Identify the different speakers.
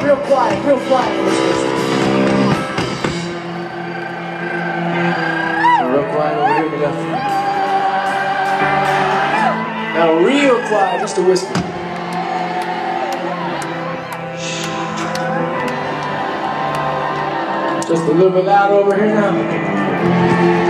Speaker 1: real quiet on this list. Real quiet over here to the left. Now real quiet, just a whisper. Just a little bit loud over here now.